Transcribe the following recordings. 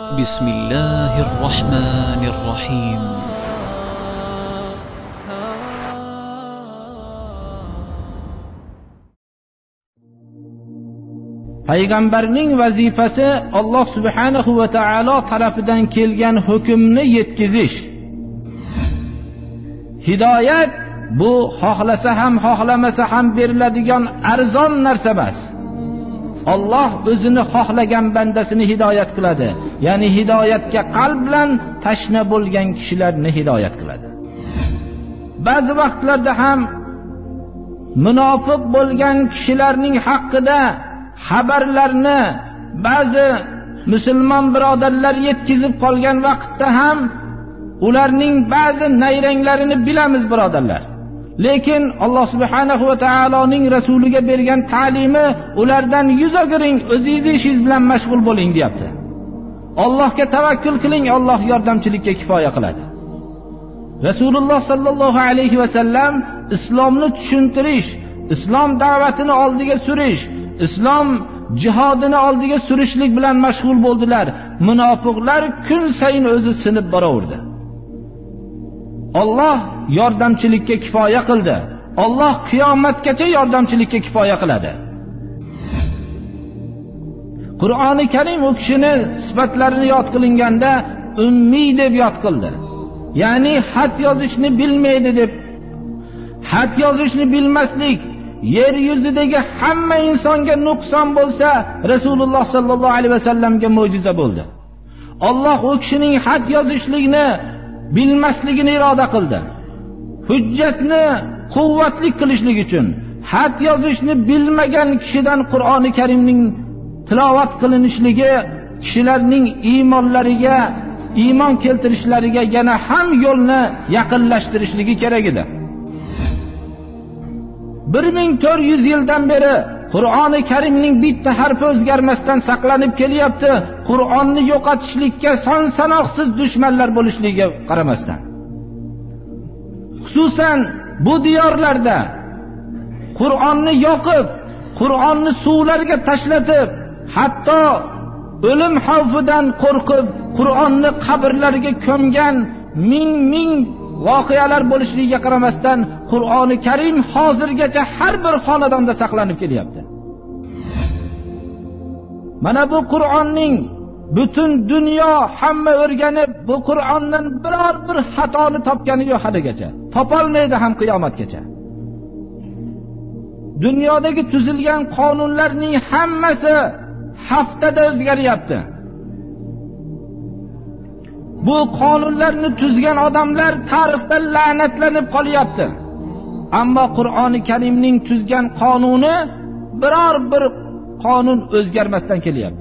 بسم الله الرحمن الرحيم. Payg'ambarning vazifasi Alloh subhanahu va taolo tarafidan kelgan hukmni yetkazish. Hidoyat bu xohlasa ham xohlamasa ham beriladigan arzon narsa emas. Alloh o'zini xohlagan bandasini hidoyat qiladi. Ya'ni hidoyatga qalb bilan tashna bo'lgan kishilarni hidoyat qiladi. Ba'zi vaqtlarda ham munofiq bo'lgan kishilarning haqqida xabarlarni ba'zi musulmon birodarlar yetkazib qolgan vaqtda ham ularning ba'zi nayranglarini bilamiz birodarlar. Lekin Alloh subhanahu va taoloning rasuliga bergan ta'limi ulardan yuz o'giring, o'zingiz ishingiz bilan mashg'ul bo'ling deyapti. Allohga tavakkul qiling, Alloh yordamchilikka kifoya qiladi. Rasululloh sallallohu alayhi va sallam islomni tushuntirish, islom da'vatini oldiga surish, islom jihodini oldiga surishlik bilan mashg'ul bo'ldilar. Munofiqlar kun sayin o'zi sinib boraverdi. Alloh yordamchilikka kifoya qildi. Alloh qiyomatgacha yordamchilikka kifoya qiladi. Qur'oni Karim u kishini sifatlarini yod qilinganda ummiy deb yod qildi. Ya'ni xat yozishni bilmaydi deb. Xat yozishni bilmaslik yer yuzidagi hamma insonga nuqson bo'lsa, Rasululloh sallallohu alayhi vasallamga mo'jiza bo'ldi. Alloh u kishining xat yozishlikni bilmasligini iroda qildi. Hujjatni quvvatli qilishlik uchun xat yozishni bilmagan kishidan Qur'oni Karimning tilovat qilinishligi kishilarning iymonlariga, iymon keltirishlariga yana ham yo'lni yaqinlashtirishligi kerak edi. 1400 yildan beri Qur'oni Karimning bitta harfi o'zgarmasdan saqlanib kelyapti. Qur'onni yo'qotishlikka son sanoqsiz dushmanlar bo'lishligiga qaramasdan. Xususan bu diyorlarda Qur'onni yoqib, Qur'onni suvlarga tashlatib, hatto o'lim xavfidan qo'rqib Qur'onni qabrlarga ko'mgan ming voqealar bo'lishligiga qaramasdan Qur'oni Karim hozirgacha har bir xonadonda saqlanib kelyapti. Mana bu Qur'onning butun dunyo hamma o'rganib, bu Qur'ondan biror bir xatoni topgani yo'q haligacha. Topolmaydi ham qiyomatgacha. Dunyodagi tuzilgan qonunlarning hammasi haftada o'zgaryapti. Bu qonunlarni tuzgan odamlar tarixda la'natlanib qolyapti. Ammo Qur'oni Karimning tuzgan qonuni biror bir qonun o'zgarmasdan kelyapti.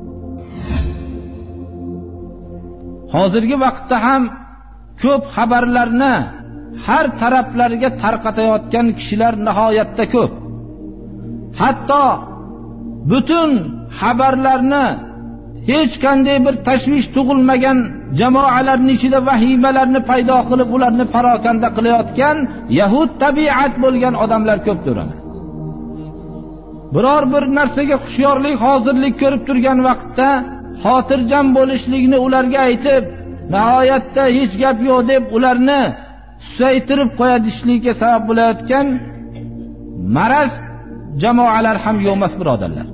Hozirgi vaqtda ham ko'p xabarlarni har taraflarga tarqatayotgan kishilar nihoyatda ko'p. Hatto butun xabarlarni hech qanday bir tashvish tug'ilmagan jamoalarning ichida vahimalarni paydo qilib ularni parokanda qilayotgan yahud tabiat bo'lgan odamlar ko'pdir. Biror bir narsaga xushyorlik, hozirlik ko'rib turgan vaqtda xotirjam bo'lishlikni ularga aytib, nihoyatda hech gap yo'q deb ularni susaytirib qo'yadishlikka sabab bo'layotgan maraz jamoalar ham yo'q emas birodarlar.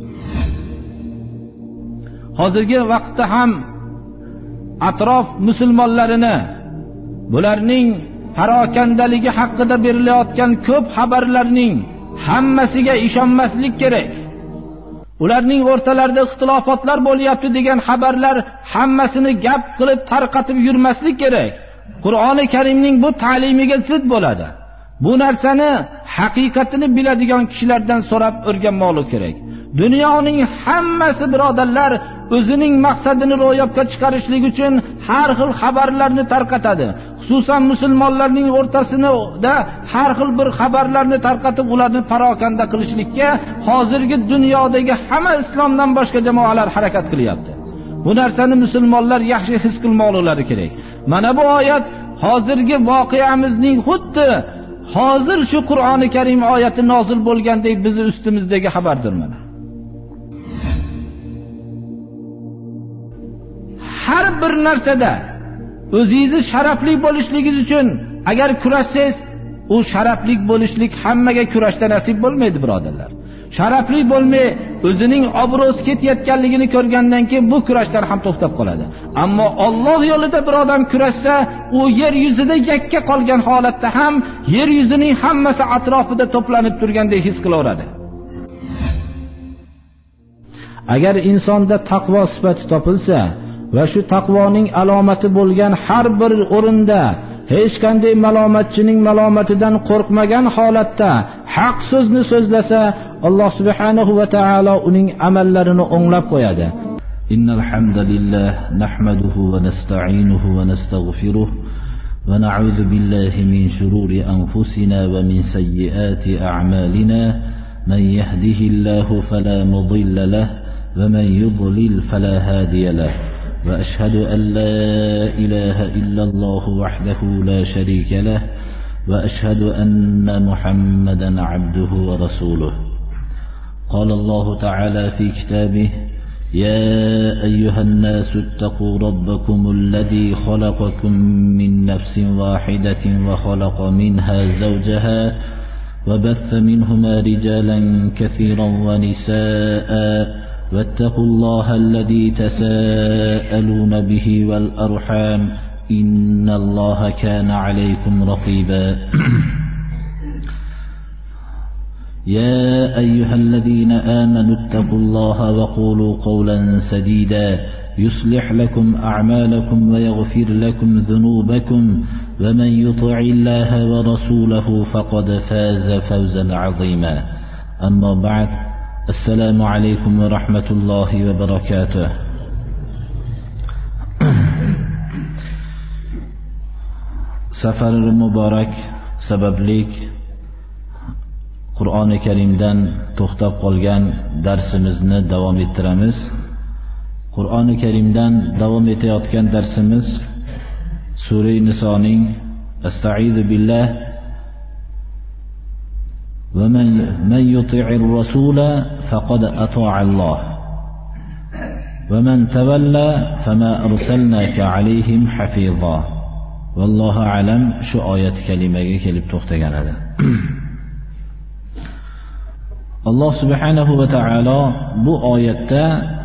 Hozirgi vaqtda ham atrof musulmonlarini bularning parokandaligi haqida berilayotgan ko'p xabarlarning hammasiga ishonmaslik kerak. Ularning o'rtalarida ixtilofotlar bo'lyapti degan xabarlar hammasini gap qilib tarqatib yurmaslik kerak. Qur'oni Karimning bu ta'limiga zid bo'ladi. Bu narsani haqiqatini biladigan kishilardan so'rab o'rganmoqlik kerak. Dunyoning hammasi birodarlar o'zining maqsadini ro'yobga chiqarishlik uchun har xil xabarlarni tarqatadi. Xususan musulmonlarning o'rtasida har xil bir xabarlarni tarqatib ularni parokanda qilishlikka hozirgi dunyodagi hamma islomdan boshqa jamoalar harakat qilyapti. Bu narsani musulmonlar yaxshi his qilmoqlari kerak. Mana bu oyat hozirgi voqeamizning xuddi hozir shu Qur'oni Karim oyati nozil bo'lgandek bizi ustimizdagi xabardir mana. har bir narsada o'zingizni sharafli bo'lishligingiz uchun agar kurashsangiz, u sharafli bo'lishlik hammaga kurashda nasib bo'lmaydi, birodarlar. Sharafli bo'lmay, o'zining obro'si ketayotganligini ko'rgandan keyin bu kurashlar ham to'xtab qoladi. Ammo Alloh yo'lida bir odam kurashsa, u yer yuzida yakka qolgan holatda ham yer yuzining hammasi atrofida to'planib turgandek his qilaveradi. Agar insonda taqvo sifati topilsa va shu taqvoning alomati bo'lgan har bir o'rinda hech qanday malomatchining malomatidan qo'rqmagan holatda haq so'zni so'zlasa, Alloh subhanahu va taolo uning amallarini o'nglab qo'yadi. Innal hamdalillah nahmaduhu va nasta'inuhu va nastaghfiruh va na'udzu billahi min shururi anfusina va min sayyiati a'malina. Man yahdihillahu fala mudilla lahu wa man yudlil fala hadiya lahu. وأشهد أن لا إله إلا الله وحده لا شريك له وأشهد أن محمدا عبده ورسوله. قال الله تعالى في كتابه: يا أيها الناس اتقوا ربكم الذي خلقكم من نفس واحدة وخلق منها زوجها وبث منهما رجالا كثيرا ونساء واتقوا الله الذي تساءلون به والأرحام إن الله كان عليكم رقيبا. يا أيها الذين آمنوا اتقوا الله وقولوا قولا سديدا يصلح لكم أعمالكم ويغفر لكم ذنوبكم ومن يطع الله ورسوله فقد فاز فوزا عظيما. أما بعد، السلام عليكم ورحمة الله وبركاته. سفر المبارك sabablik Qur'oni Karimdan to'xtab qolgan darsimizni davom ettiramiz. Qur'oni Karimdan davom etayotgan darsimiz Sura Nisoning Estaizu billah ومن يطع الرسول فقد أطاع الله ومن تولى فما أرسلناك عليهم حفيظا. والله أعلم. shu oyat kalimaga kelib to'xtagan edi. Alloh subhanahu va taolo bu oyatda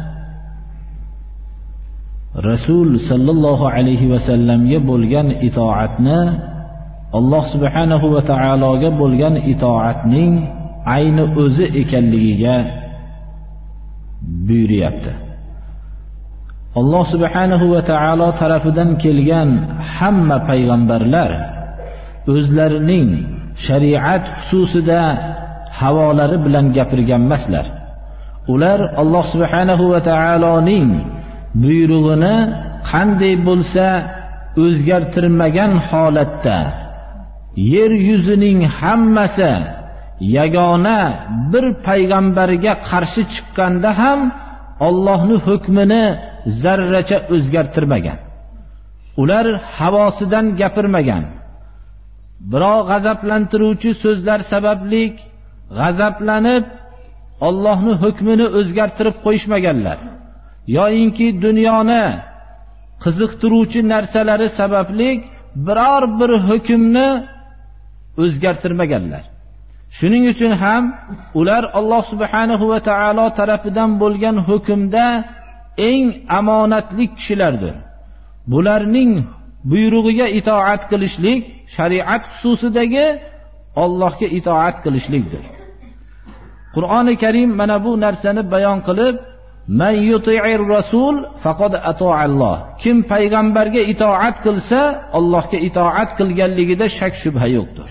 Rasul sallallohu alayhi va sallamga bo'lgan itoatni, Alloh subhanahu va taologa bo'lgan itoatning ayni o'zi ekanligiga buyuryapti. Alloh subhanahu va taolo tarafidan kelgan hamma payg'ambarlar o'zlarining shariat xususida havolari bilan gapirgan emaslar. Ular Alloh subhanahu va taoloning buyrug'ini qanday bo'lsa o'zgartirmagan holatda yer yuzining hammasi yagona bir payg'ambarga qarshi chiqqanda ham Allohning hukmini zarracha o'zgartirmagan. Ular havosidan gapirmagan. Biroq g'azablantiruvchi so'zlar sababli g'azablanib Allohning hukmini o'zgartirib qo'yishmaganlar. Yo'inki dunyoni qiziqtiruvchi narsalari sababli biror bir hukmni o'zgartirmaganlar. Shuning uchun ham ular Alloh subhanahu va taolo tarafidan bo'lgan hukmda eng omonatli kishilardir. Bularning buyrug'iga itoat qilishlik shariat xususidagi Allohga itoat qilishlikdir. Qur'oni Karim mana bu narsani bayon qilib, "Man yuti'ir rasul faqad ata'alloh." Kim payg'ambarga itoat qilsa, Allohga itoat qilganligida shak shubha yo'qdir.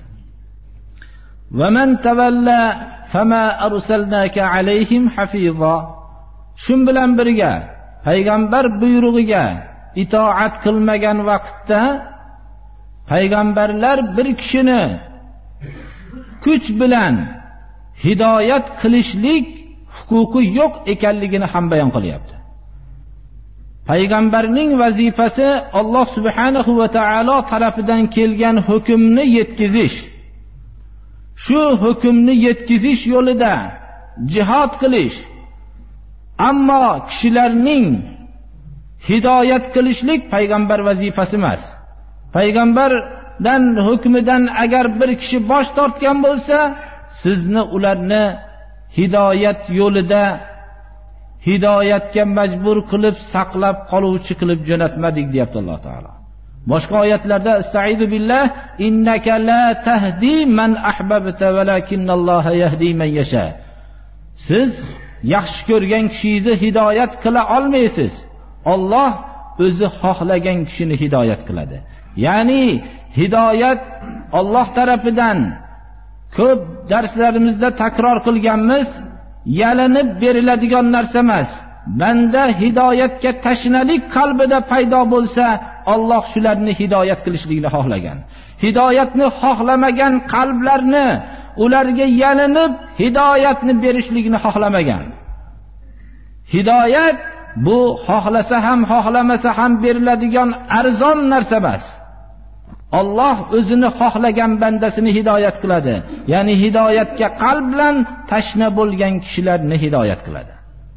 "Va man tawalla fama arsalnaka alayhim hafiza." Shun bilan birga payg'ambar buyrug'iga itoat qilmagan vaqtda payg'ambarlar bir kishini kuch bilan hidoyat qilishlik huquqi yo'q ekanligini ham bayon qilyapti. Payg'ambarning vazifasi Alloh subhanahu va taolo tarafidan kelgan hukmni yetkazish. Shu hukmni yetkazish yo'lida jihad qilish. Ammo kishilarning hidoyat qilishlik payg'ambar vazifasi emas. Payg'ambardan hukmidan agar bir kishi bosh tortgan bo'lsa, sizni ularni hidoyat yo'lida hidoyatga majbur qilib saqlab qoluvchi qilib jo'natmadik deyapti Alloh taolo. Boshqa oyatlarda istaizu billah innaka la tahdi man ahbabta valakinnalloha yahdi man yasha. Siz yaxshi ko'rgan kishingizni hidoyat qila olmaysiz. Alloh o'zi xohlagan kishini hidoyat qiladi. Ya'ni hidoyat Alloh tarafidan ko'p darslarimizda takror qilganmiz, yalinib beriladigan narsa emas. Banda hidoyatga tashnalik qalbida paydo bo'lsa, Alloh shularni hidoyat qilishligini xohlagan. Hidoyatni xohlamagan qalblarni ularga yalinib hidoyatni berishligini xohlamagan. Hidoyat bu xohlasa ham xohlamasa ham beriladigan arzon narsa emas. Alloh o'zini xohlagan bandasini hidoyat qiladi. Ya'ni hidoyatga qalb bilan tashna bo'lgan kishilarni hidoyat qiladi.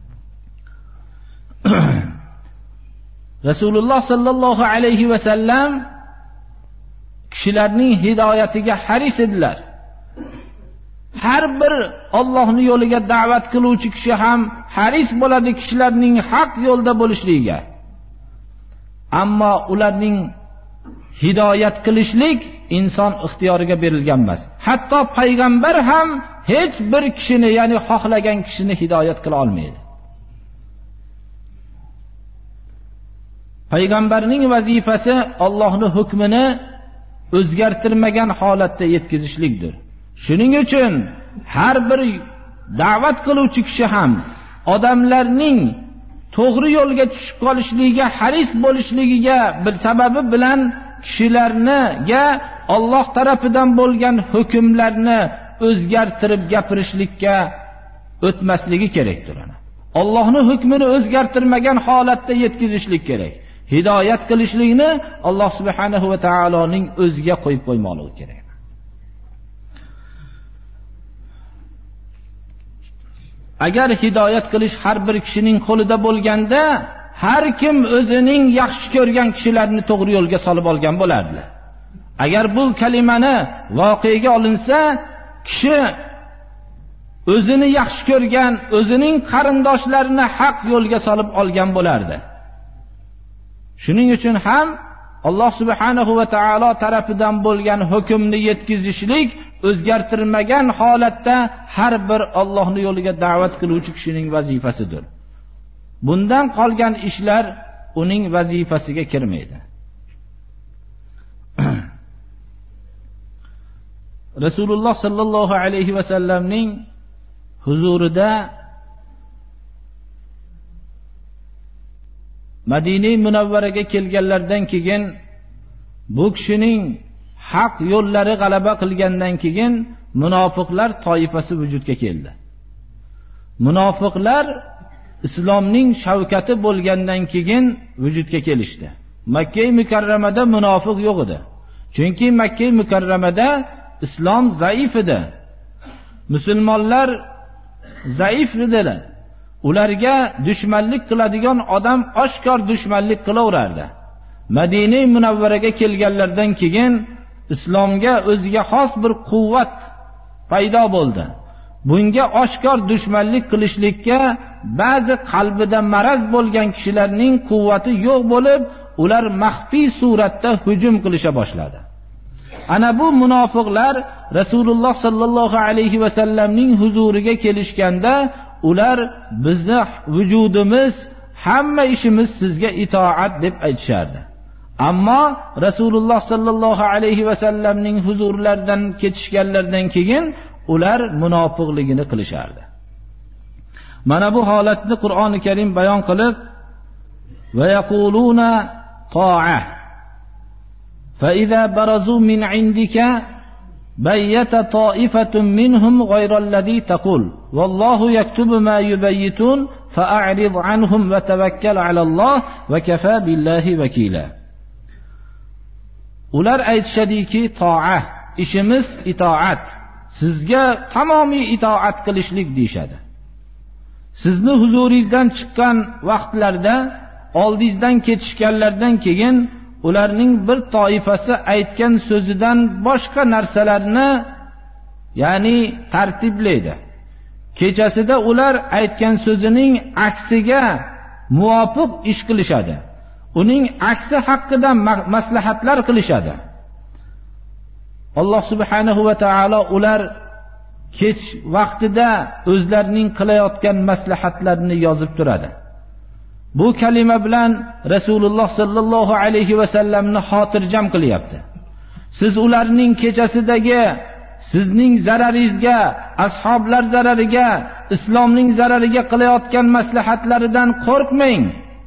Rasululloh sallallohu alayhi va sallam kishilarning hidoyatiga haris edilar. Har bir Allohning yo'liga da'vat qiluvchi kishi ham haris bo'ladi kishilarning haq yo'lda bo'lishligiga. Ammo ularning hidoyat qilishlik inson ixtiyoriga berilgan emas. Hatto payg'ambar ham hech bir kishini, ya'ni xohlagan kishini hidoyat qila olmaydi. Payg'ambarning vazifasi Allohning hukmini o'zgartirmagan holatda yetkazishlikdir. Shuning uchun har bir da'vat qiluvchi kishi ham odamlarning to'g'ri yo'lga tushib qolishligiga haris bo'lishligiga bir sababi bilan kishilarga Alloh tarafidan bo'lgan hukmlarni o'zgartirib gapirishlikka o'tmasligi kerakdir. Allohning hukmini o'zgartirmagan holatda yetkazishlik kerak. Hidoyat qilishlikni Alloh subhanahu va taoloning o'ziga qo'yib qo'ymoqligi kerak. Agar hidoyat qilish har bir kishining qo'lida bo'lganda, har kim o'zining yaxshi ko'rgan kishilarni to'g'ri yo'lga solib olgan bo'lardi. Agar bu kalimani voqeaga olinsa, kishi o'zini yaxshi ko'rgan, o'zining qarindoshlarini haq yo'lga solib olgan bo'lardi. Shuning uchun ham Alloh subhanahu va taolo tarafidan bo'lgan hukmni yetkazishlik o'zgartirmagan holatda har bir Allohning yo'liga da'vat qiluvchi kishining vazifasidir. Bundan qolgan ishlar uning vazifasiga kirmaydi. Rasululloh sallallohu alayhi va sallamning huzurida Madina Munavvaraga kelganlardan keyin bu kishining haq yo'llari g'alaba qilgandan keyin munofiqlar toifasi vujudga keldi. Munofiqlar islomning shavkati bo'lgandan keyin vujudga kelishdi. Makka mukarramada munofiq yo'q edi. Chunki Makka mukarramada islom zaif edi. Musulmonlar zaif edilar. Ularga dushmanlik qiladigan odam oshkor dushmanlik qilaverardi. Madina Munavvaraga kelganlardan keyin islomga o'ziga xos bir quvvat paydo bo'ldi. Bunga oshkor dushmanlik qilishlikka ba'zi qalbida maraz bo'lgan kishilarning quvvati yo'q bo'lib, ular maxfiy suratda hujum qilisha boshladi. Ana bu munofiqlar Rasululloh sallallohu alayhi va sallamning huzuriga kelishganda ular bizni vujudimiz, hamma ishimiz sizga itoat deb aytishardi. Ammo Rasululloh sallallohu alayhi va sallamning huzurlaridan ketishganlardan keyin ular munofiqligini qilishardi. Mana bu holatni Qur'oni Karim bayon qilib, va yaquluna ta'a fa iza barazu min indika bayyata ta'ifatun minhum ghayralladhi taqul wallahu yaktubu ma yubayyitun fa'rid anhum wa tawakkal 'ala Allah wa kafa billahi wakila. Ular aytishadiki, to'a, ishimiz itoat, sizga tamomiy itoat qilishlik deyshadi. Sizni huzuringizdan chiqqan vaqtlarda oldingizdan ketishganlardan keyin ularning bir toifasi aytgan so'zidan boshqa narsalarni ya'ni tartiblaydi. Kechasida ular aytgan so'zining aksiga muvofiq ish qilishadi. Uning aksi haqida maslahatlar qilishadi. Alloh subhanahu va taolo ular kech vaqtida o'zlarining qilayotgan maslahatlarini yozib turadi. Bu kalima bilan Rasululloh sallallohu alayhi va sallamni xotirjam qilyapti. Siz ularning kechasidagi sizning zararingizga, ashoblar zarariga, islomning zarariga qilayotgan maslahatlaridan qo'rqmang.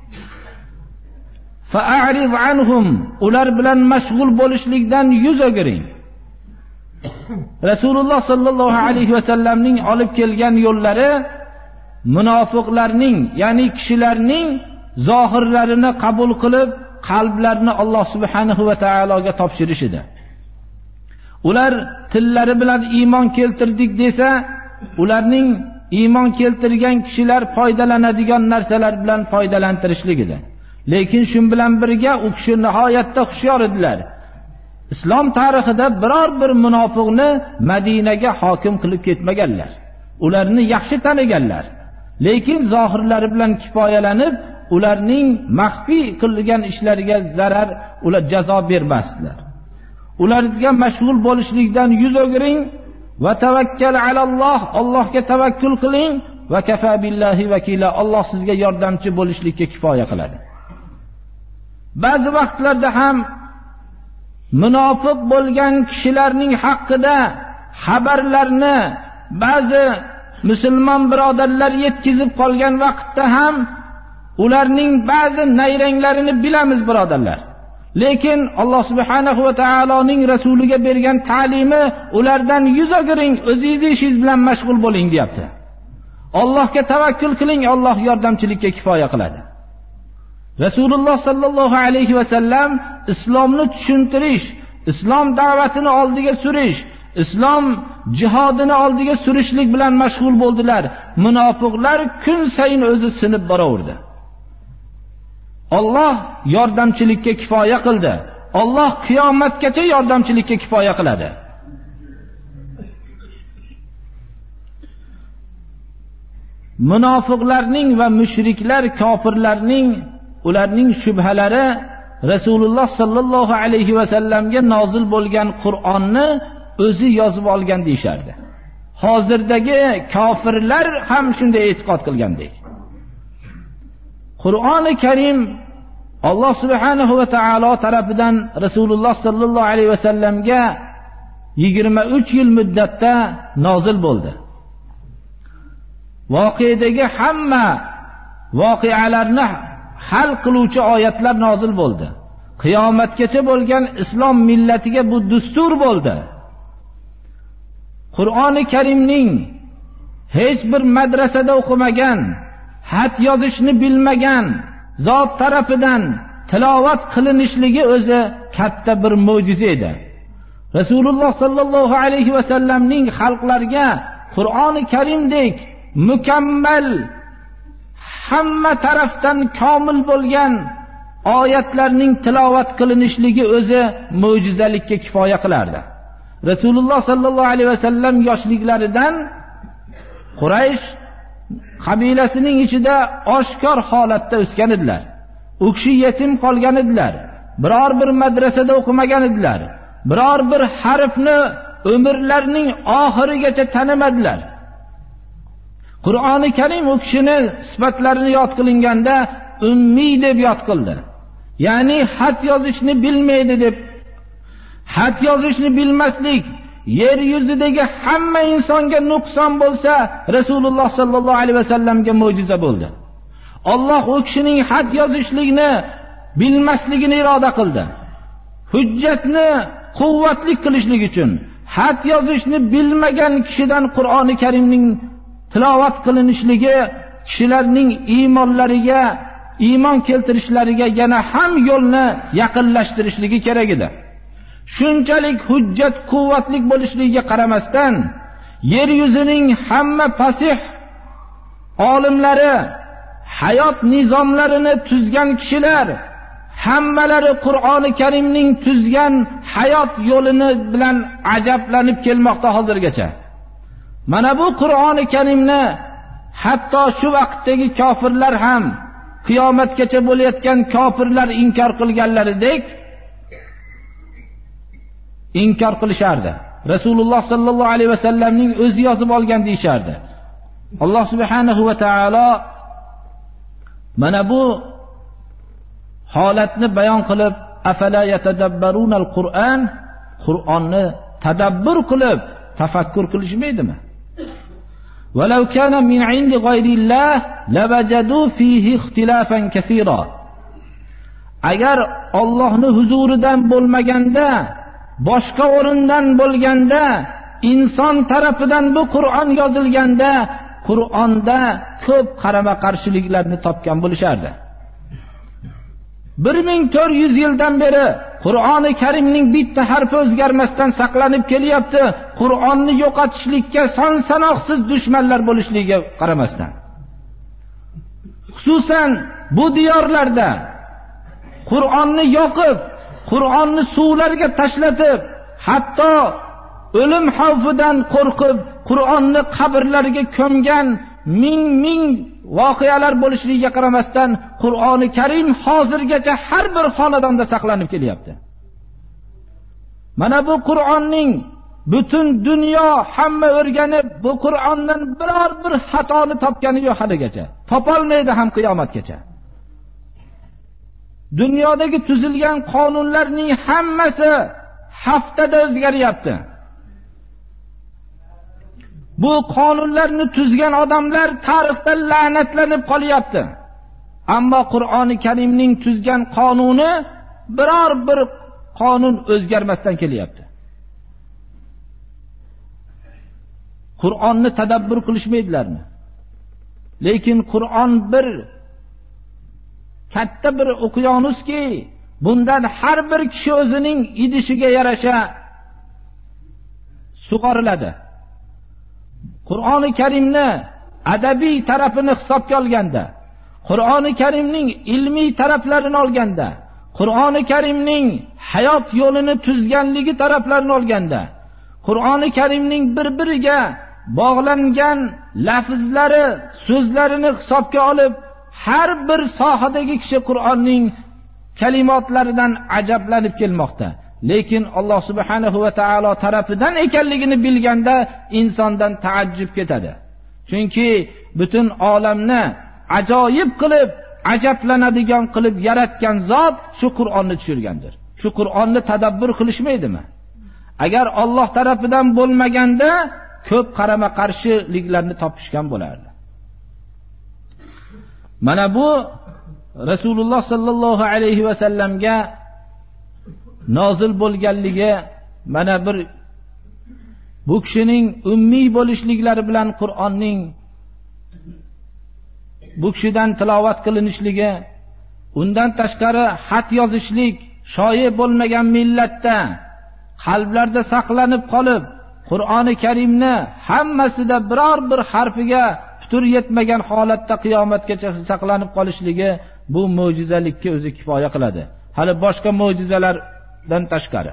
Fa'rid anhum, ular bilan mashg'ul bo'lishlikdan yuz o'giring. Rasululloh sallallohu alayhi va sallamning olib kelgan yo'llari munofiqlarning, ya'ni kishilarning zohirlarini qabul qilib, qalblarini Alloh subhanahu va taologa topshirish edi. Ular tillari bilan iymon keltirdik desa, ularning iymon keltirgan kishilar foydalanadigan narsalar bilan foydalantirishlik edi. Lekin shu bilan birga u kishi nihoyatda hushyor edilar. Islom tarixida biror bir munofiqni Madinaga hokim qilib ketmaganlar. Ularni yaxshi taniganlar. Lekin zohirlari bilan kifoyalanib, ularning maxfiy qilgan ishlariga zarar, ular jazo bermasdilar. Ularga mashg'ul bo'lishlikdan yuz o'giring va tavakkal alalloh, Allohga tavakkul qiling va kafa billahi vakila, Alloh sizga yordamchi bo'lishlikka kifoya qiladi. Ba'zi vaqtlarda ham munofiq bo'lgan kishilarning haqqida xabarlarni ba'zi musulmon birodarlar yetkazib qolgan vaqtda ham ularning ba'zi nayranglarini bilamiz birodarlar. Lekin Alloh subhanahu va taoloning rasuliga bergan ta'limi ulardan yuz o'giring, o'zingiz ishingiz bilan mashg'ul bo'ling deyapti. Allohga tavakkul qiling, Alloh yordamchilikka kifoya qiladi. Rasululloh sallallohu alayhi va sallam islomni tushuntirish, islom da'vatini oldiga surish, islom jihodini oldiga surishlik bilan mashg'ul bo'ldilar. Munofiqlar kun sayin o'zi sinib boraverdi. Alloh yordamchilikka kifoya qildi. Alloh qiyomatgacha yordamchilikka kifoya qiladi. Munofiqlarning va mushriklar, kofirlarning ularning shubhalari Rasululloh sallallohu alayhi va sallamga nozil bo'lgan Qur'onni o'zi yozib olgan deyshardi. Hozirdagi kofirlar ham shunday e'tiqod qilgandek. Qur'oni Karim Alloh subhanahu va taolo tarafidan Rasululloh sallallohu alayhi va sallamga 23 yil muddatda nozil bo'ldi. Voqeadagi hamma voqealarni hal qiluvchi oyatlar nozil bo'ldi. Qiyomatgacha bo'lgan islom millatiga bu dastur bo'ldi. Qur'oni Karimning hech bir madrasada o'qimagan, xat yozishni bilmagan zot tarafidan tilovat qilinishligi o'zi katta bir mo'jiza edi. Rasululloh sallallohu alayhi va sallamning xalqlarga Qur'oni Karimdek mukammal, hamma tarafdan komil bo'lgan oyatlarning tilovat qilinishligi o'zi mo'jizalikka kifoya qilardi. Rasululloh sallallohu alayhi va sallam yoshliklaridan Quraysh qabilasining ichida oshkor holatda o'sgan edilar. U kishi yetim qolgan edilar. Biror bir madrasada o'qimagan edilar. Biror bir harfni umrlarining oxirigacha tanimadilar. Qur'oni Karim u kishini sifatlarini yod qilinganda ummiy deb yod qildi. Ya'ni xat yozishni bilmaydi deb. Xat yozishni bilmaslik yer yuzidagi hamma insonga nuqson bo'lsa, Rasululloh sallallohu alayhi vasallamga mo'jiza bo'ldi. Alloh u kishining xat yozishlikni bilmasligini iroda qildi. Hujjatni quvvatli qilishlik uchun xat yozishni bilmagan kishidan Qur'oni Karimning tilovat qilinishligi kishilarning iymonlariga, iymon keltirishlariga yana ham yo'lni yaqinlashtirishligi kerak edi. Shunchalik hujjat quvvatli bo'lishligiga qaramasdan, yer yuzining hamma fasih olimlari, hayot nizomlarini tuzgan kishilar hammalari Qur'oni Karimning tuzgan hayot yo'lini bilan ajablanib kelmoqda hozirgacha. Mana bu Qur'oni Karimni hatto shu vaqtdagi kofirlar ham, qiyomatgacha bo'layotgan kofirlar inkor qilganlaridek inkor qilishardi. Rasululloh sallallohu alayhi vasallamning o'zi yozib olgan deyishardi. Alloh subhanahu va taolo mana bu holatni bayon qilib, afala yatadabbarunal Qur'an, Qur'onni tadabbur qilib, tafakkur qilishmaydimi? Walau kana min 'indi ghayrillah labajadu fihi ikhtilafan kaseera. Agar Allohning huzuridan bo'lmaganda, boshqa o'rindan bo'lganda, inson tarafidan bu Qur'on yozilganda, Qur'onda ko'p qarama-qarshiliklarni topgan bo'lishardi. 1400 yildan beri Qur'oni Karimning bitta harfi o'zgarmasdan saqlanib kelyapti. Qur'onni yo'qotishlikka son sanoqsiz dushmanlar bo'lishligiga qaramasdan. Xususan bu diyorlarda Qur'onni yoqib, Qur'onni suvlarga tashlatib, hatto o'lim xavfidan qo'rqib Qur'onni qabrlarga ko'mgan ming voqealar bo'lishligiga qaramasdan Qur'oni Karim hozirgacha har bir xonadonda saqlanib kelyapti. Mana bu Qur'onning butun dunyo hamma o'rganib, bu Qur'ondan biror bir xatoni topgani yo'q haligacha. Topolmaydi ham qiyomatgacha. Dunyodagi tuzilgan qonunlarning hammasi haftada o'zgaryapti. Bu qonunlarni tuzgan odamlar tarixda la'natlanib qolyapti. Ammo Qur'oni Karimning tuzgan qonuni biror bir qonun o'zgarmasdan kelyapti. Qur'onni tadabbur qilishmaydilarmi? Lekin Qur'on bir katta bir okeanuski, bundan har bir kishi o'zining idishiga yarasha sug'oriladi. Qur'oni Karimni adabiy tarafini hisobga olganda, Qur'oni Karimning ilmiy taraflarini olganda, Qur'oni Karimning hayot yo'lini tuzganligi taraflarini olganda, Qur'oni Karimning bir-biriga bog'langan lafzlari, so'zlarini hisobga olib, har bir sohadagi kishi Qur'onning kalimotlaridan ajablanib kelmoqda. Lekin Alloh subhanahu va taolo tarafidan ekanligini bilganda insondan taajjub ketadi. Chunki butun olamni ajoyib qilib, ajablanadigan qilib yaratgan zot shu Qur'onni tushirgandir. Shu Qur'onni tadabbur qilishmaydimi? Agar Alloh tarafidan bo'lmaganda ko'p qarama-qarshiliklarni topishgan bo'lardi. Mana bu Rasululloh sallallohu alayhi va sallamga nozil bo'lganligi, mana bir bu kishining ummiy bo'lishliklari bilan Qur'onning bu kishidan tilovat qilinishligi, undan tashqari xat yozishlik shoyi bo'lmagan millatda qalblarda saqlanib qolib, Qur'oni Karimni hammasida biror bir harfiga putur yetmagan holatda qiyomatgacha saqlanib qolishligi bu mo'jizalikka o'zi kifoya qiladi. Hali boshqa mo'jizalardan tashqari.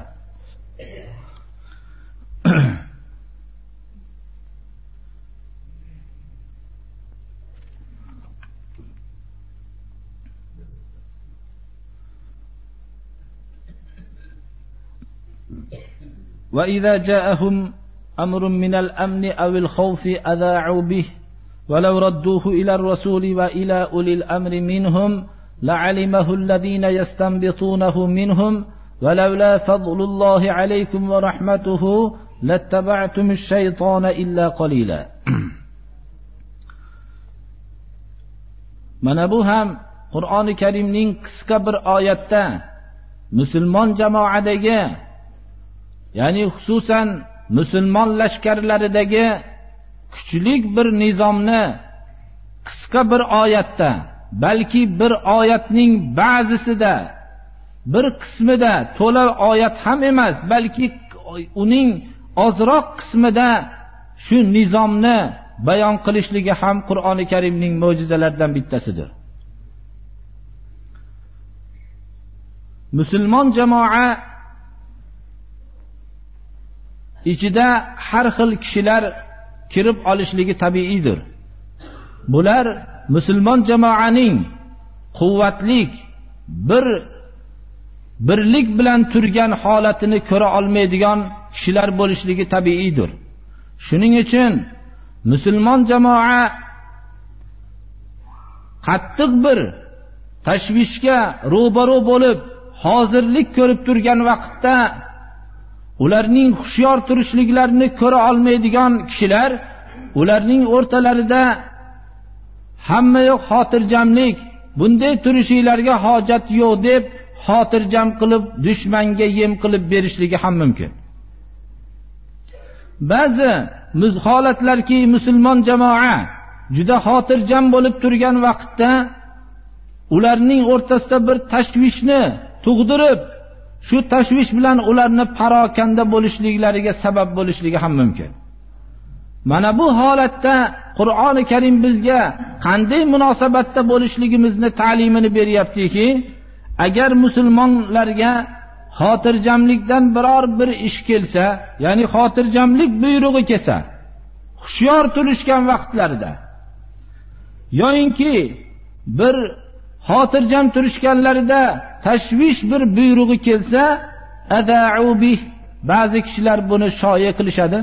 وَإِذَا جَاءَهُمْ أَمْرٌ مِنَ الْأَمْنِ أَوِ الْخَوْفِ أَذَاعُوا بِهِ وَلَوْ رَدُّوهُ إِلَى الرَّسُولِ وَإِلَى أُولِي الْأَمْرِ مِنْهُمْ لَعَلِمَهُ الَّذِينَ يَسْتَنبِطُونَهُ مِنْهُمْ وَلَوْلَا فَضْلُ اللَّهِ عَلَيْكُمْ وَرَحْمَتُهُ لَاتَّبَعْتُمُ الشَّيْطَانَ إِلَّا قَلِيلًا. Mana bu ham Qur'oni Karimning qisqa bir oyatda musulmon jamoadagi, ya'ni xususan musulmon lashkarlaridagi kuchlik bir nizomni qisqa bir oyatda, balki bir oyatning ba'zisida, bir qismida, to'la oyat ham emas, balki uning ozroq qismida shu nizomni bayon qilishligi ham Qur'oni Karimning mo'jizalaridan bittasidir. Musulmon jamoa ichida har xil kishilar kirib olishligi tabiiydir. Bular musulmon jamoaning quvvatlik birlik bilan turgan holatini ko'ra olmaydigan kishilar bo'lishligi tabiiydir. Shuning uchun musulmon jamoa qattiq bir tashvishga ro'baro bo'lib hozirlik ko'rib turgan vaqtda ularning hushyor turishliklarini ko'ra olmaydigan kishilar, ularning o'rtalarida hamma yo'q xotirjamlik, bunday turishinglarga hojat yo'q deb xotirjam qilib dushmanga yem qilib berishligi ham mumkin. Ba'zi holatlarki musulmon jamoa juda xotirjam bo'lib turgan vaqtda ularning o'rtasida bir tashvishni tug'dirib, shu tashvish bilan ularni parokanda bo'lishliklariga sabab bo'lishligi ham mumkin. Mana bu holatda Qur'oni Karim bizga qanday munosabatda bo'lishligimizni ta'limini beryaptiki, agar musulmonlarga xotirjamlikdan biror bir ish kelsa, ya'ni xotirjamlik buyrug'i kelsa, hushyor turishgan vaqtlarida yoyinki bir xotirjam turishganlarida tashvish bir buyrug'i kelsa, ada'u bih, ba'zi kishilar buni shoya qilishadi.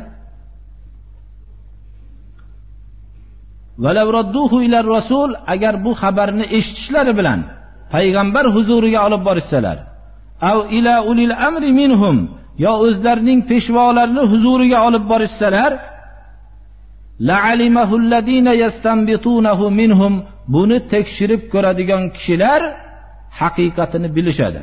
Valav radduhu ila rasul, agar bu xabarni eshitishlari bilan payg'ambar huzuriga olib borishsalar, av ila ulil amri minhum, yo o'zlarining peshvolarini huzuriga olib borishsalar, la'alimahu alladina yastanbitunahu minhum, buni tekshirib ko'radigan kishilar haqiqatini bilishadi.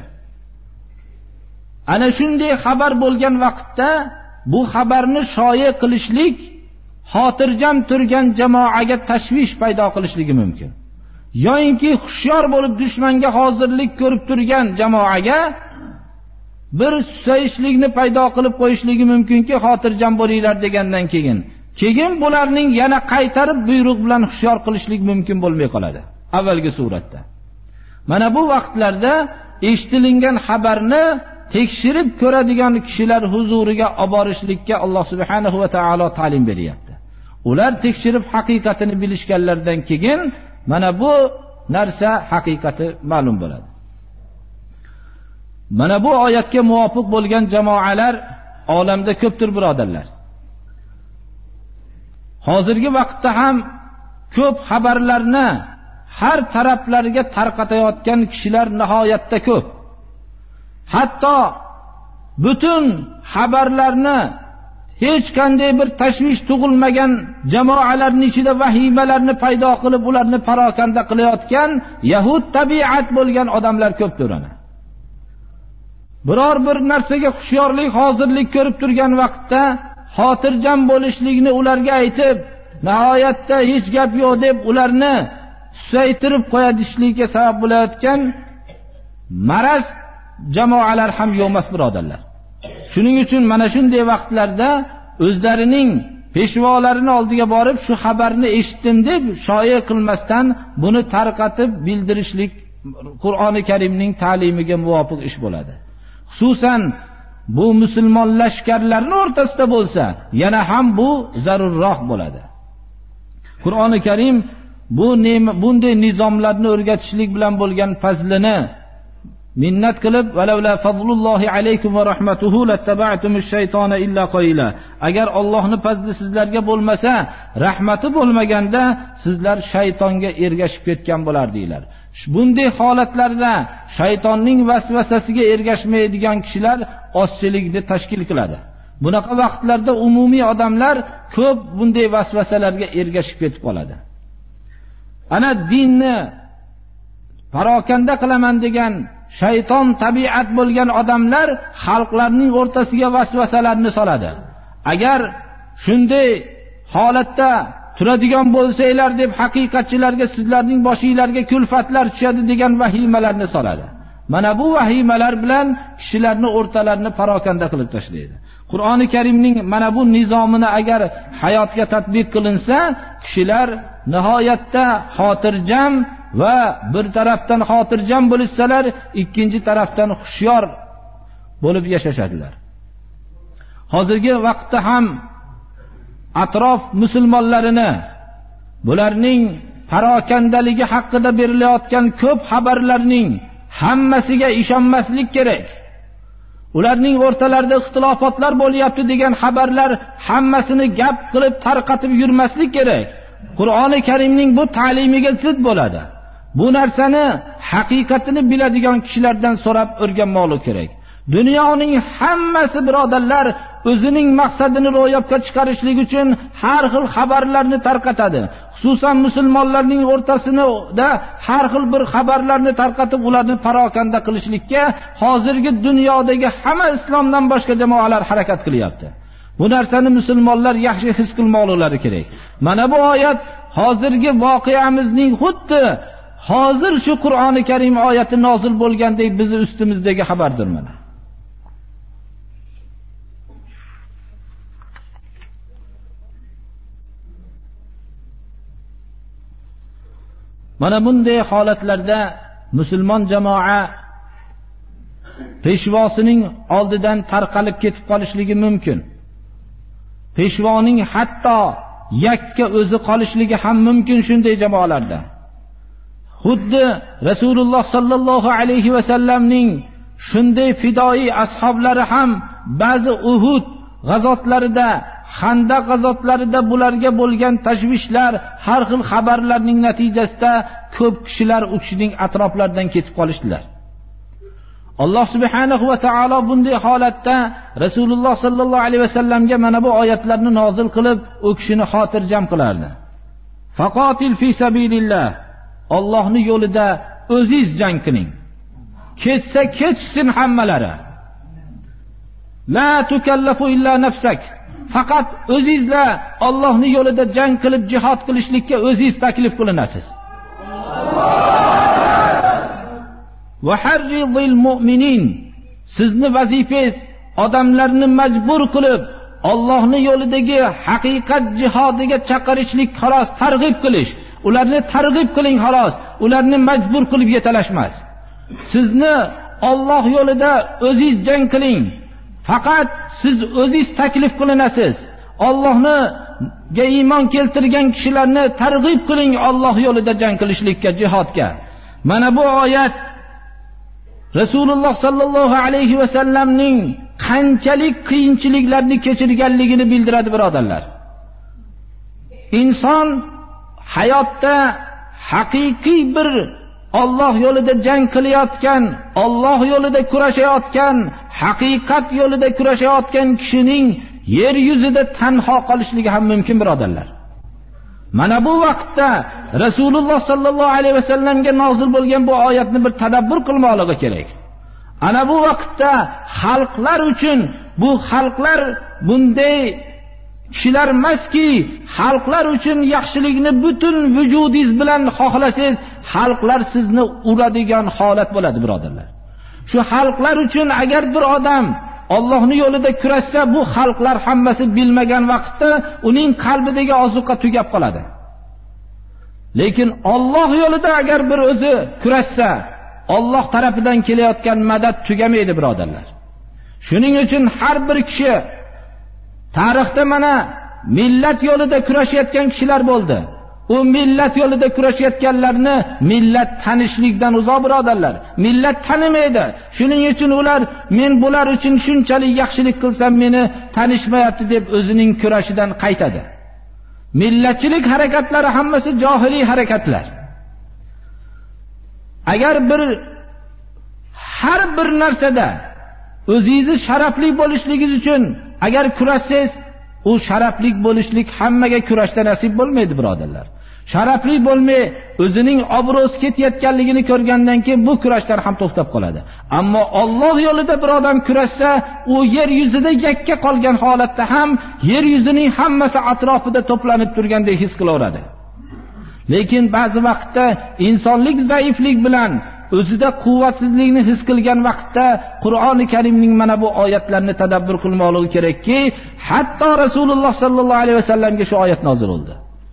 Ana shunday xabar bo'lgan vaqtda bu xabarni shoya qilishlik xotirjam turgan jamoaga tashvish paydo qilishligi mumkin. Yo'inki hushyor bo'lib dushmanga hozirlik ko'rib turgan jamoaga bir susayishlikni paydo qilib qo'yishligi mumkinki, xotirjam bo'linglar degandan keyin bularning yana qaytarib buyruq bilan hushyor qilishlik mumkin bo'lmay qoladi avvalgi suratda. Mana bu vaqtlarda eshitilingan xabarni tekshirib ko'radigan kishilar huzuriga olib borishlikka Alloh subhanahu va taolo ta'lim beryapti. Ular tekshirib haqiqatini bilishganlardan keyin mana bu narsa haqiqati ma'lum bo'ladi. Mana bu oyatga muvofiq bo'lgan jamoalar olamda ko'pdir, birodarlar. Hozirgi vaqtda ham ko'p xabarlarni har taraflarga tarqatayotgan kishilar nihoyatda ko'p. Hatto butun xabarlarni hech qanday bir tashvish tug'ilmagan jamoalarning ichida vahimalarni paydo qilib ularni parokanda qilayotgan yahud tabiat bo'lgan odamlar ko'pdir. Biror bir narsaga hushyorlik, hozirlik ko'rib turgan vaqtda xotirjam bo'lishlikni ularga aytib, nihoyatda hech gap yo'q deb ularni susaytirib qo'yadishlikka sabab bo'layotgan maraz jamoalar ham yo'q emas, birodarlar. Shuning uchun mana shunday vaqtlarda o'zlarining peshvolarini oldiga borib shu xabarni eshitdim deb shoya qilmasdan buni tarqatib bildirishlik Qur'oni Karimning ta'limiga muvofiq ish bo'ladi. Xususan bu musulmon lashkarlarning o'rtasida bo'lsa, yana ham bu zarurroq bo'ladi. Qur'oni Karim bunday nizomlarni o'rgatishlik bilan bo'lgan fazlini minnat qilib, valavla fazlullohi alaykum va rahmatuhu lattaba'tumush shaytona illa qalila. Agar Allohning fazli sizlarga bo'lmasa, rahmati bo'lmaganda sizlar shaytonga ergashib ketgan bo'lardinglar. Bunday holatlarda shaytonning vasvasasiga ergashmaydigan kishilar ozchilikni tashkil qiladi. Bunaqa vaqtlarda umumiy odamlar ko'p bunday vasvasalarga ergashib ketib qoladi. Ana dinni parokanda qilaman degan shayton tabiat bo'lgan odamlar xalqlarning o'rtasiga vasvasalarni soladi. Agar shunday holatda turadigan bo'lsanglar deb haqiqatchilarga sizlarning boshinglarga kulfatlar tushadi degan vahimalarni soladi. Mana bu vahimalar bilan kishilarning o'rtalarini parokanda qilib tashlaydi. Qur'oni Karimning mana bu nizomini agar hayotga tatbiq qilinsa, kishilar nihoyatda xotirjam va bir tarafdan xotirjam bo'lsalar, ikkinchi tarafdan xushyor bo'lib yashashadilar. Hozirgi vaqtda ham atrof musulmonlarini bularning parokandaligi haqida berilayotgan ko'p xabarlarning hammasiga ishonmaslik kerak. Ularning o'rtalarida ixtilofotlar bo'lyapti degan xabarlar hammasini gap qilib tarqatib yurmaslik kerak. Qur'oni Karimning bu ta'limiga zid bo'ladi. Bu narsani haqiqatini biladigan kishilardan so'rab o'rganmoqlik kerak. Dunyoning hammasi birodarlar o'zining maqsadini ro'yobga chiqarishlik uchun har xil xabarlarni tarqatadi. Xususan musulmonlarning o'rtasida har xil bir xabarlarni tarqatib ularni parokanda qilishlikka hozirgi dunyodagi hamma islomdan boshqa jamoalar harakat qilyapti. Bu narsani musulmonlar yaxshi his qilmoqlari kerak. Mana bu oyat hozirgi voqeamizning xuddi hozir shu Qur'oni Karim oyati nozil bo'lgandek bizi ustimizdagi xabardir mana. Mana bunday holatlarda musulmon jamoa peshvosining oldidan tarqalib ketib qolishligi mumkin. Peshvoning hatto yakka o'zi qolishligi ham mumkin shunday jamoalarda. Xuddi Rasululloh sallallohu alayhi va sallamning shunday fidoi ashablari ham ba'zi Uhud g'azotlarida, Xandaq g'azotlarida bularga bo'lgan tashvishlar, har xil xabarlarning natijasida ko'p kishilar u kishining atroflaridan ketib qolishdilar. Alloh subhanahu va taolo bunday holatda Rasululloh sallallohu alayhi va sallamga mana bu oyatlarni nozil qilib, u kishini xotirjam qilardi. Faqatil fi sabilillah. Allohning yo'lida o'zingiz jang qiling. Ketsa ketsin hammalari. La tukallafu illa nafsak. Faqat o'zingizlar Allohning yo'lida jang qilib jihad qilishlikka o'zingiz taklif qilinasiz. Va harrizil mu'minin. Sizni vazifangiz odamlarni majbur qilib Allohning yo'lidagi haqiqat jihodiga chaqirishlik, xolos targ'ib qilish. Ularni targ'ib qiling xolos. Ularni majbur qilib yetalashmas. Sizni Alloh yo'lida o'zingiz jang qiling. Faqat siz o'zingiz taklif qilinasiz. Allohga iymon keltirgan kishilarni targ'ib qiling Alloh yo'lida jang qilishlikka, jihodga. Mana bu oyat Rasululloh sallallohu alayhi va sallamning qanchalik qiyinchiliklarni kechirganligini bildiradi birodarlar. Inson hayotda haqiqiy bir Alloh yo'lida jang qilayotgan, Alloh yo'lida kurashayotgan, haqiqat yo'lida kurashayotgan kishining yer yuzida tanho qolishligi ham mumkin birodarlar. Mana bu vaqtda Rasululloh sallallohu alayhi va sallamga nozil bo'lgan bu oyatni bir tadabbur qilmoqligi kerak. Ana bu vaqtda xalqlar uchun, bu xalqlar bunday kishilar emaski, xalqlar uchun yaxshilikni butun vujudingiz bilan xohlasangiz, xalqlar sizni uradigan holat bo'ladi birodarlar. Shu xalqlar uchun agar bir odam Allohning yo'lida kurashsa, bu xalqlar hammasi bilmagan vaqtda uning qalbidagi ozuqa tugab qoladi. Lekin Alloh yo'lida agar bir o'zi kurashsa, Alloh tarafidan kelayotgan madad tugamaydi birodarlar. Shuning uchun har bir kishi tarixda mana millat yo'lida kurashayotgan kishilar bo'ldi. U millat yo'lida kurashayotganlarni millat tanishlikdan uzoq birodarlar. Millat tanimaydi. Shuning uchun ular men bular uchun shunchalik yaxshilik qilsam meni tanishmayapti deb o'zining kurashidan qaytadi. Millatchilik harakatlari hammasi johiliy harakatlar. Agar har bir narsada o'zingizni sharafli bo'lishligingiz uchun agar kurashsangiz, u sharafli bo'lishlik hammaga kurashda nasib bo'lmaydi birodarlar. Sharafli bo'lmay o'zining obro'si ketayotganligini ko'rgandan keyin bu kurashlar ham to'xtab qoladi. Ammo Alloh yo'lida bir odam kurashsa, u yer yuzida yakka qolgan holatda ham yer yuzining hammasi atrofida to'planib turgandek his qilaveradi. Lekin ba'zi vaqtda insonlik zaiflik bilan o'zida quvvatsizlikni his qilgan vaqtda Qur'oni Karimning mana bu oyatlarini tadabbur qilmoqligi kerakki, hatto Rasululloh sallallohu alayhi vasallamga shu oyat nozil bo'ldi.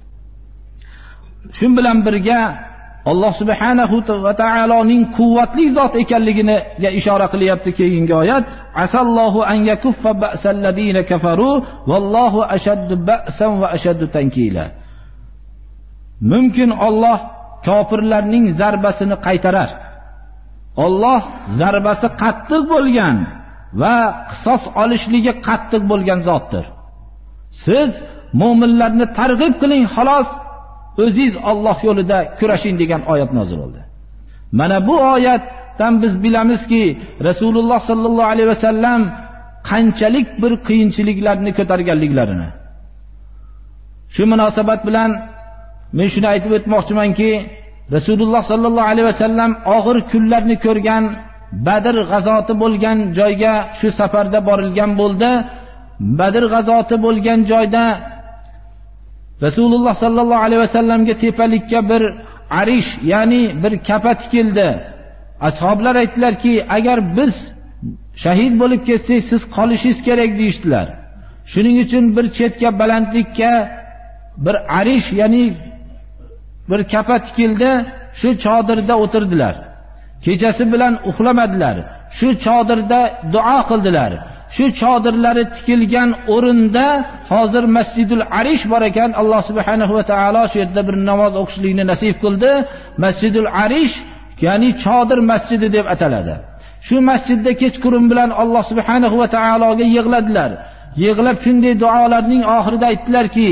Shu bilan birga Alloh subhanahu va taoloning quvvatli zot ekanligiga ishora qilyapti keyingi oyat. Asallohu an yakuffa ba'sal ladina kafaru vallohu ashaddu ba'san va ashaddu tankila. Mumkin Alloh kofirlarning zarbasini qaytarar. Alloh zarbasi qattiq bo'lgan va qisos olishligi qattiq bo'lgan zotdir. Siz mu'minlarni targ'ib qiling, xolos o'zingiz Alloh yo'lida kurashing degan oyat nozil bo'ldi. Mana bu oyatdan biz bilamizki, Rasululloh sallallohu alayhi vasallam qanchalik bir qiyinchiliklarni ko'targanliklarini. Shu munosabat bilan men shuni aytib o'tmoqchimanki, Rasululloh sallallohu alayhi vasallam og'ir kunlarni ko'rgan, Badr g'azoti bo'lgan joyga shu safarda borilgan bo'ldi. Badr g'azoti bo'lgan joyda Rasululloh sallallohu alayhi vasallamga tepalikka bir arish, ya'ni bir kapa tikildi. Ashoblar aytdilarki, agar biz shahid bo'lib ketsak, siz qolishingiz kerak deyishdilar. Shuning uchun bir chetga balandlikka bir arish, ya'ni bir kapa tikildi, shu chodirda o'tirdilar. Kechasi bilan uxlamadilar. Shu chodirda duo qildilar. Shu chodirlari tikilgan o'rinda hozir Masjidul Arish bor ekan. Alloh subhanahu va taolo shu yerda bir namoz o'qishlikni nasib qildi. Masjidul Arish, ya'ni chodir masjidi deb ataladi. Shu masjidda kechqurun bilan Alloh subhanahu va taologa yig'ladilar. Yig'lab shunday duolarning oxirida aytdilarki,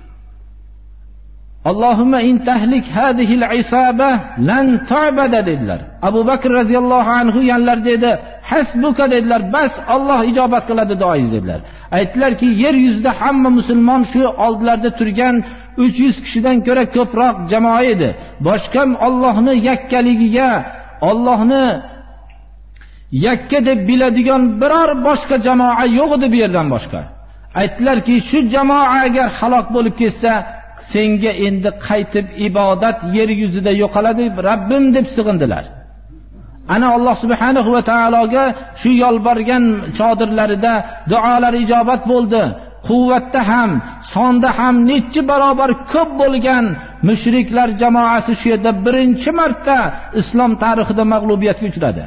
Allohumma in tahlik hadhihi al-isaba lan tu'bada dedilar. Abu Bakr radhiyallohu anhu yanlar dedi, hasbuka dedilar, bas Alloh ijobat qiladi duoingiz dedilar. Aytdilarki, yer yuzida hamma musulmon shu oldlarda turgan 300 kishidan ko'ra ko'proq jamoa edi. Boshqa Allohni yakkaligiga, Allohni yakka deb biladigan biror boshqa jamoa yo'q edi bu yerdan boshqa. Aytdilarki, shu jamoa agar halok bo'lib ketsa, senga endi qaytib ibodat yer yuzida yo'qoladi Rabbim deb sig'indilar. Ana Alloh subhanahu va taologa shu yolborgan chodirlarida duolari ijobat bo'ldi. Quvvatda ham, sonda ham necha barobar ko'p bo'lgan mushriklar jamoasi shu yerda birinchi marta islom tarixida mag'lubiyatga uchradi.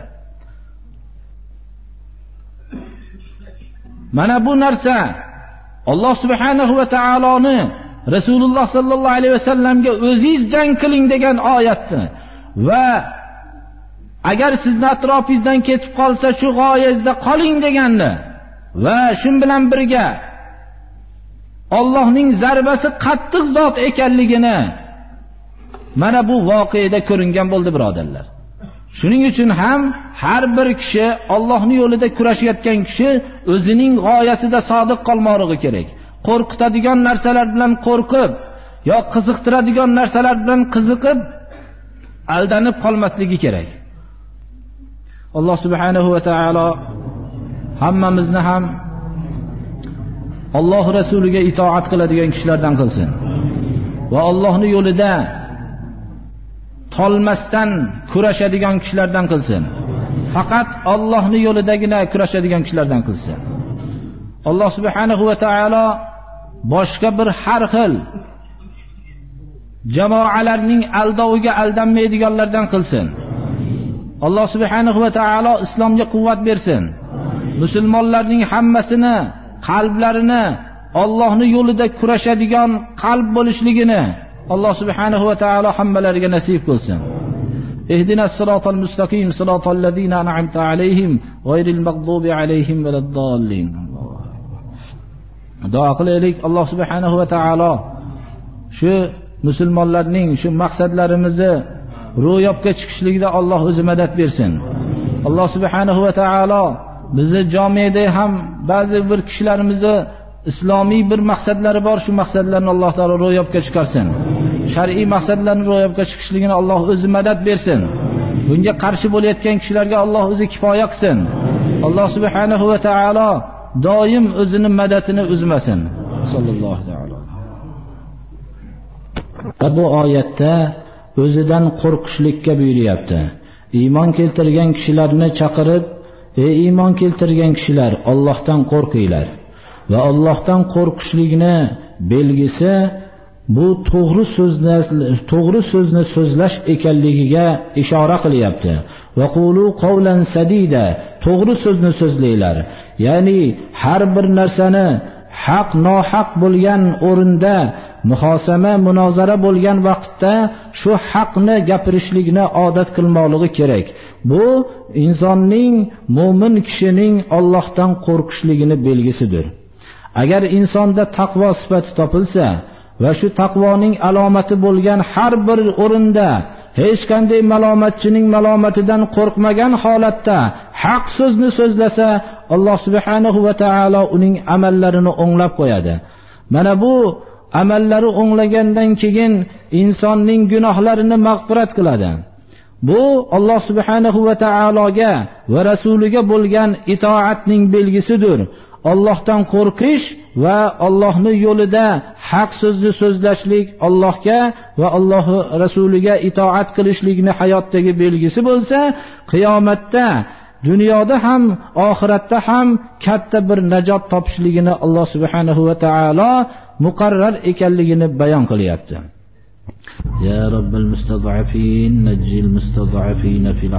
Mana bu narsa Alloh subhanahu va taoloni Rasululloh sallallohu alayhi vasallamga o'zingiz jang qiling degan oyatni va agar sizni atrofingizdan ketib qolsa shu g'oyangizda qoling deganni va shu bilan birga Allohning zarbasi qattiq zot ekanligini mana bu voqeada ko'ringan bo'ldi birodarlar. Shuning uchun ham har bir kishi Allohning yo'lida kurashayotgan kishi o'zining g'oyasida sodiq qolmoqligi kerak. Qo'rqitadigan narsalar bilan qo'rqib, yo qiziqtiradigan narsalar bilan qiziqib aldanib qolmasligi kerak. Alloh subhanahu va taolo hammamizni ham Alloh rasuliga itoat qiladigan kishilardan qilsin va Allohning yo'lida tolmasdan kurashadigan kishilardan qilsin. Faqat Allohning yo'lidagina kurashadigan kishilardan qilsin. Alloh subhanahu va taolo boshqa bir har xil jamoalarning aldoviga aldanmaydiganlardan qilsin. Alloh subhanahu va taolo islomga quvvat bersin. Musulmonlarning hammasini qalblarini Allohning yo'lida kurashadigan qalb bo'lishligini Alloh subhanahu va taolo hammalariga nasib qilsin. Ihdinas siratal mustaqim siratal ladzina an'amta alayhim ghayril maghdubi alayhim valaddallin. Duo qilaylik, Alloh subhanahu va taolo shu musulmonlarning shu maqsadlarimizni ro'yobga chiqishligida Alloh o'zi madad bersin. Alloh subhanahu va taolo bizni jomiyada ham ba'zi bir kishilarimizni islomiy bir maqsadlari bor, shu maqsadlarni Alloh taolo ro'yobga chiqarsin. Shar'iy maqsadlarni ro'yobga chiqishligini Alloh o'zi madad bersin. Bunga qarshi bo'layotgan kishilarga Alloh o'zi kifoya qilsin. Alloh subhanahu va taolo doim o'zining madadini uzmasin. Sallallohu taolo. Bu oyatda o'zidan qo'rqishlikka buyuryapti. iymon keltirgan kishilarni chaqirib, ey iymon keltirgan kishilar, Allohdan qo'rqinglar. Va Allohdan qo'rqishlikni belgisi bu to'g'ri so'zni so'zlash ekanligiga ishora qilyapti. Va qulu qawlan sadida, to'g'ri so'zni so'zlanglar. Ya'ni har bir narsani haq nohaq bo'lgan o'rinda, muhosama munozara bo'lgan vaqtda shu haqni gapirishlikni odat qilmoqligi kerak. Bu insonning, mo'min kishining Allohdan qo'rqishligini belgisidir. Agar insonda taqvo sifati topilsa va shu taqvoning alomati bo'lgan har bir o'rinda hech qanday malomatchining malomatidan qo'rqmagan holatda haq so'zni so'zlasa, Alloh subhanahu va taolo uning amallarini o'nglab qo'yadi. Mana bu amallari o'nglagandan keyin insonning gunohlarini mag'firat qiladi. Bu Alloh subhanahu va taologa va rasuliga bo'lgan itoatning belgisidir. Allohdan qo'rqish va Allohning yo'lida haq so'zni so'zlashlik, Allohga va Alloh rasuliga itoat qilishlikni hayotdagi belgisi bo'lsa, qiyomatda dunyoda ham oxiratda ham katta bir najot topishligini Alloh subhanahu va taolo muqarrar ekanligini bayon qilyapti. Ya Robbil mustad'afin najjil mustad'afin fil